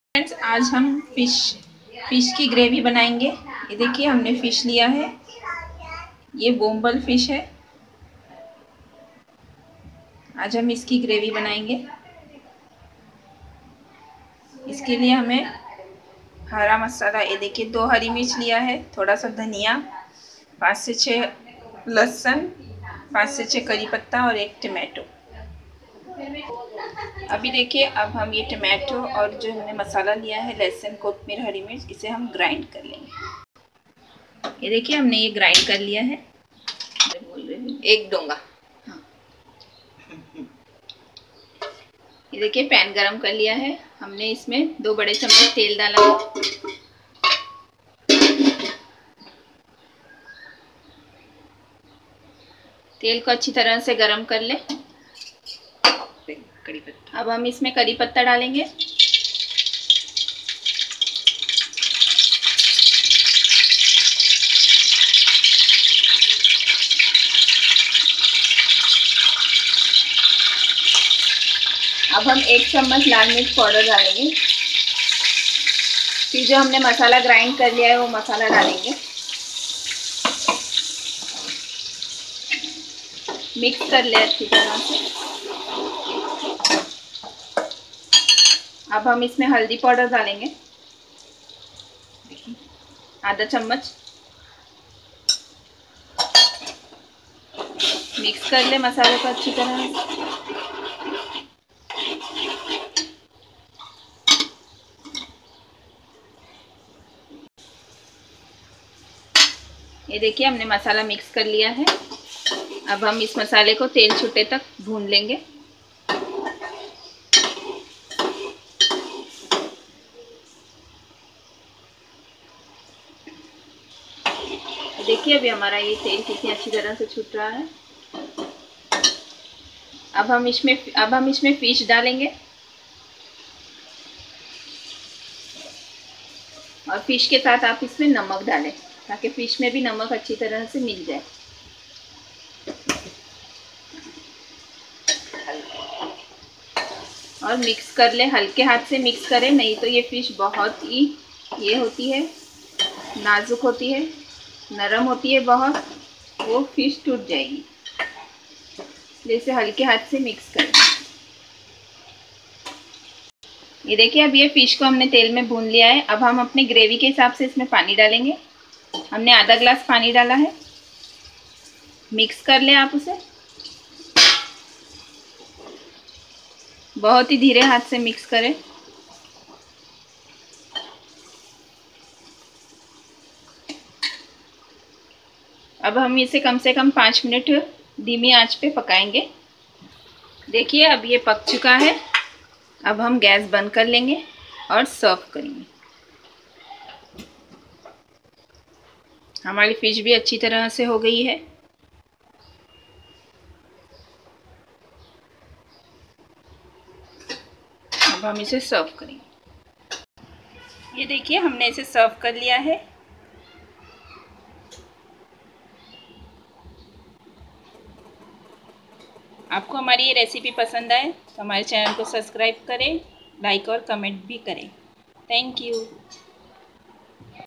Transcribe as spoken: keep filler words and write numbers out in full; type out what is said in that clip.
Friends, आज हम fish fish की ग्रेवी बनाएंगे। ये देखिए, हमने फिश लिया है। ये बोम्बल फिश है। आज हम इसकी ग्रेवी बनाएंगे। इसके लिए हमें हरा मसाला, ये देखिए दो हरी मिर्च लिया है, थोड़ा सा धनिया, पाँच से छः लहसुन, पाँच से छः करी पत्ता और एक टमाटो। अभी देखिए, अब हम ये टमाटो और जो हमने मसाला लिया है, लहसुन, कोतमीर, हरी मिर्च, इसे हम ग्राइंड कर लेंगे। ये देखिए, हमने ये ग्राइंड कर लिया है। बोल रहे एक डोंगा। हाँ। ये देखिए, पैन गरम कर लिया है हमने। इसमें दो बड़े चम्मच तेल डाला है। तेल को अच्छी तरह से गरम कर ले। कड़ी पत्ता। अब हम इसमें करी पत्ता डालेंगे। अब हम एक चम्मच लाल मिर्च पाउडर डालेंगे। फिर जो हमने मसाला ग्राइंड कर लिया है वो मसाला डालेंगे। मिक्स कर ले अच्छी तरह से। अब हम इसमें हल्दी पाउडर डालेंगे, आधा चम्मच। मिक्स कर ले मसाले को अच्छी तरह से। ये देखिए, हमने मसाला मिक्स कर लिया है। अब हम इस मसाले को तेल छूटे तक भून लेंगे। देखिए, अभी हमारा ये तेल कितनी अच्छी तरह से छूट रहा है। अब हम इसमें अब हम इसमें फिश डालेंगे और फिश के साथ आप इसमें नमक डालें ताकि फिश में भी नमक अच्छी तरह से मिल जाए। और मिक्स कर ले, हल्के हाथ से मिक्स करें, नहीं तो ये फिश बहुत ही ये होती है, नाजुक होती है, नरम होती है बहुत, वो फिश टूट जाएगी। जैसे हल्के हाथ से मिक्स करें। ये देखिए, अब ये फिश को हमने तेल में भून लिया है। अब हम अपनी ग्रेवी के हिसाब से इसमें पानी डालेंगे। हमने आधा ग्लास पानी डाला है। मिक्स कर ले आप उसे, बहुत ही धीरे हाथ से मिक्स करें। अब हम इसे कम से कम पाँच मिनट धीमी आंच पे पकाएंगे। देखिए, अब ये पक चुका है। अब हम गैस बंद कर लेंगे और सर्व करेंगे। हमारी फिश भी अच्छी तरह से हो गई है। अब हम इसे सर्व करेंगे। ये देखिए, हमने इसे सर्व कर लिया है। आपको हमारी ये रेसिपी पसंद आए तो हमारे चैनल को सब्सक्राइब करें, लाइक और कमेंट भी करें। Thank you.